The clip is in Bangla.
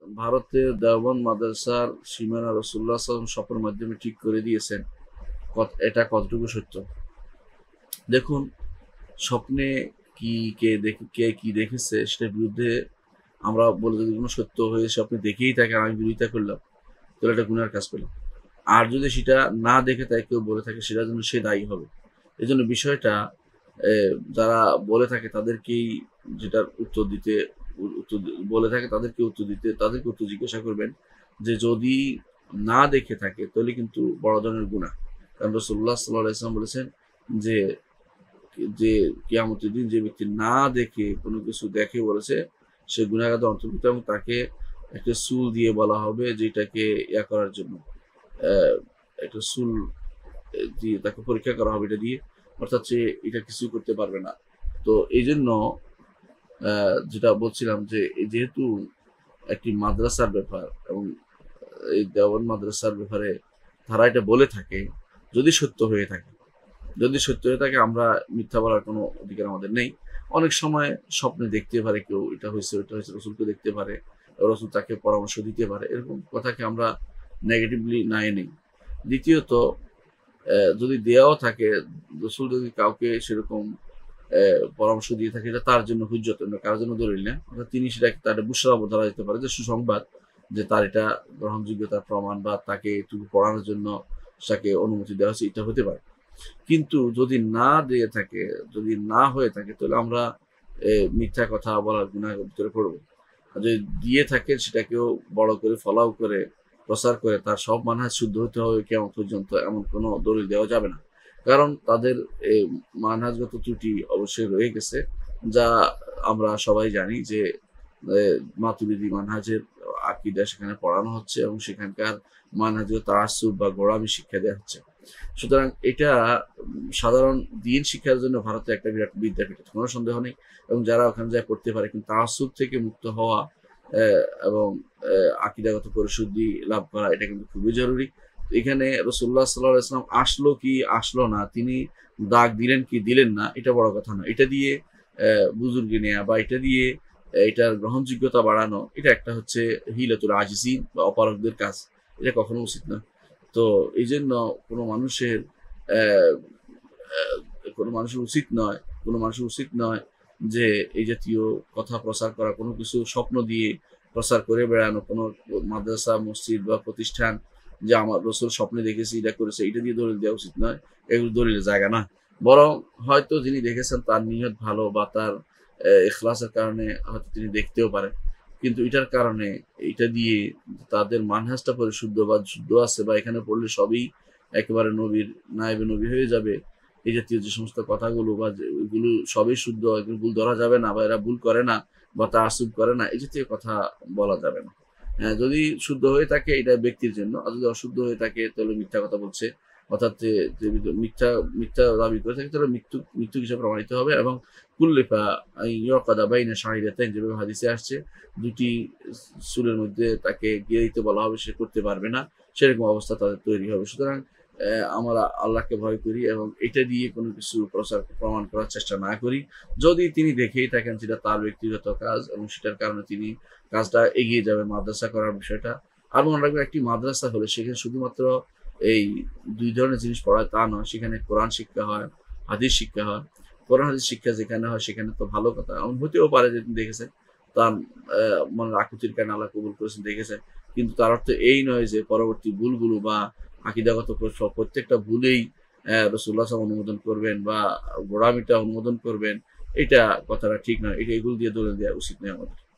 ভারতের দেওবন্দ মাদ্রাসার সীমানা রাসূলুল্লাহ সাল্লাল্লাহু আলাইহি ওয়াসাল্লাম স্বপ্নের মাধ্যমে ঠিক করে দিয়েছেন, এটা কতটুকু সত্য? দেখুন, স্বপ্নে কে কি দেখেছে সেটার বিরুদ্ধে আমরা বলে যদি কোনো সত্য হয়ে স্বপ্নে দেখেই থাকে আর আমি বিরোধিতা করলাম, তাহলে এটা গুনার কাজ করলাম। আর যদি সেটা না দেখে তাই কেউ বলে থাকে, সেটার জন্য সে দায়ী হবে। এই জন্য বিষয়টা যারা বলে থাকে তাদেরকেই যেটার উত্তর দিতে বলে থাকে তাদেরকে উত্তর জিজ্ঞাসা করবেন যে যদি না দেখে থাকে তাহলে কিন্তু বড় ধরনের গুনাহ। কারণ রাসূলুল্লাহ সাল্লাল্লাহু আলাইহি ওয়াসাল্লাম বলেছেন যে যে কিয়ামতের দিন যে ব্যক্তি না দেখে কোনো কিছু দেখে বলেছে সে গুনাহগারের অন্তর্ভুক্ত, এবং তাকে একটা সূল দিয়ে বলা হবে যেটাকে করার জন্য, একটা সূল দিয়ে তাকে পরীক্ষা করা হবে এটা দিয়ে, অর্থাৎ সে এটা কিছুই করতে পারবে না। তো এই জন্য যেটা বলছিলাম যে যেহেতু একটি মাদ্রাসার ব্যাপার এবং এই দেওবন্দ মাদ্রাসার ব্যাপারে তারা এটা বলে থাকে, যদি সত্য হয়ে থাকে আমরা মিথ্যা বলার কোনো অধিকার আমাদের নেই। অনেক সময় স্বপ্নে দেখতে পারে কেউ এটা হয়েছে ওটা হয়েছে, রসুলকে দেখতে পারে, রসুল তাকে পরামর্শ দিতে পারে, এরকম কথাকে আমরা নেগেটিভলি না নেই। দ্বিতীয়ত, যদি দেওয়াও থাকে, রসুল যদি কাউকে সেরকম পরামর্শ দিয়ে থাকে, এটা তার জন্য হুজ্জত, কারোর জন্য দলিল না, অর্থাৎ তিনি সেটাকে তার বুশরা ধরা যেতে পারে যে সুসংবাদ, যে তার এটা গ্রহণযোগ্যতার প্রমাণ বা তাকে এটুকু পড়ানোর জন্য তাকে অনুমতি দেওয়া হচ্ছে, এটা হতে পারে। কিন্তু যদি না দিয়ে থাকে, যদি না হয়ে থাকে, তাহলে আমরা মিথ্যা কথা বলার গুনাহের ভিতরে পড়বো। আর যদি দিয়ে থাকে সেটাকেও বড় করে ফলাও করে প্রচার করে তার সব মানহাজ শুদ্ধ হতে হবে কেমন পর্যন্ত, এমন কোনো দলিল দেওয়া যাবে না। কারণ তাদের মানহাজগত ত্রুটি অবশ্যই রয়ে গেছে, যা আমরা সবাই জানি যে মাতুরিদি মানহাজের আকীদা সেখানে পড়ানো হচ্ছে এবং সেখানকার মানহাজগত তাআসসুব বা গোঁড়ামি শিক্ষা দেওয়া হচ্ছে। সুতরাং এটা সাধারণ দ্বীন শিক্ষার জন্য ভারতে একটা বিরাট বিদ্যাপীঠ, কোনো সন্দেহ নেই, এবং যারা ওখানে যায় পড়তে পারে। কিন্তু তাআসসুব থেকে মুক্ত হওয়া এবং আকীদাগত পরিশুদ্ধি লাভ করা এটা কিন্তু খুবই জরুরি। এখানে রাসূলুল্লাহ সাল্লাল্লাহু আলাইহি ওয়াসাল্লাম আসলো কি আসলো না, তিনি দাগ দিলেন কি দিলেন না, এটা বড় কথা না। এটা দিয়ে বুজুর্গি নেয়া বা এটা দিয়ে এটার গ্রহণযোগ্যতা বাড়ানো, এটা একটা হচ্ছে হিলাতুল আজিজিন বা অপারগদের কাজ, এটা কখনো উচিত না। তো এই জন্য কোনো মানুষের আহ, আহ, কোনো মানুষের উচিত নয় যে এই জাতীয় কথা প্রচার করা, কোনো কিছু স্বপ্ন দিয়ে প্রচার করে বেড়ানো, কোনো মাদ্রাসা মসজিদ বা প্রতিষ্ঠান যে আমার রসুল স্বপ্নে দেখেছি এটা করেছে এটা দিয়ে দলিল দেওয়া উচিত নয়। এগুলো দলিলের জায়গা না। বরং হয়তো যিনি দেখেছেন তার নিয়ত ভালো বা তার ইখলাসের কারণে হয়তো তিনি দেখতেও পারেন, কিন্তু এটার কারণে এটা দিয়ে তাদের মানহাজটা পরিশুদ্ধ বা শুদ্ধ আছে বা এখানে পড়লে সবই একেবারে নবীর নায়েবে নবী হয়ে যাবে, এই জাতীয় যে সমস্ত কথাগুলো বা এগুলো সবই শুদ্ধ, এগুলো ভুল ধরা যাবে না বা এরা ভুল করে না বা তাআসসুব করে না, এই জাতীয় কথা বলা যাবে না। হ্যাঁ, যদি শুদ্ধ হয়ে থাকে এটা ব্যক্তির জন্য, আর যদি অশুদ্ধ হয়ে থাকে তাহলে মিথ্যা কথা বলছে, অর্থাৎ যে মিথ্যা মিথ্যা দাবি করে থাকে তাহলে মৃত্যু হিসেবে প্রমাণিত হবে। এবং কুল্লিফা ইউকাদা বাইনা শাহিদাতাইন, যেভাবে হাদিসে আসছে, দুটি চুলের মধ্যে তাকে গিয়ে দিতে বলা হবে, সে করতে পারবে না, সেরকম অবস্থা তাদের তৈরি হবে। সুতরাং আমরা আল্লাহকে ভয় করি এবং এটা দিয়ে কোনো কিছু প্রমাণ করার চেষ্টা না করি। যদি তিনি দেখেই থাকেন যেটা তার ব্যক্তিগত কাজ এবং সেটার কারণে তিনি কাজটা এগিয়ে যাবে মাদ্রাসা করার বিষয়টা। আর মনে রাখবেন, একটি মাদ্রাসা হলে সেখানে শুধুমাত্র এই দুই ধরনের জিনিস পড়ায় তা নয়, সেখানে কোরআন শিক্ষা হয়, হাদিস শিক্ষা হয়। কোরআন হাদিস শিক্ষা যেখানে হয় সেখানে তো ভালো কথা, এমন হতেও পারে যে তিনি দেখেছেন তার মনের আকুতির কারণে আল্লাহ কবুল করেছেন, দেখেছেন, কিন্তু তার অর্থ এই নয় যে পরবর্তী ভুলগুলো বা আকিদাগত প্রত্যেকটা ভুলেই রাসূলুল্লাহ সাল্লাল্লাহু আলাইহি ওয়াসাল্লাম অনুমোদন করবেন বা গোঁড়ামিটা অনুমোদন করবেন, এটা কথাটা ঠিক নয়। এগুলো দিয়ে দলিল দেওয়া উচিত নয় আমাদের।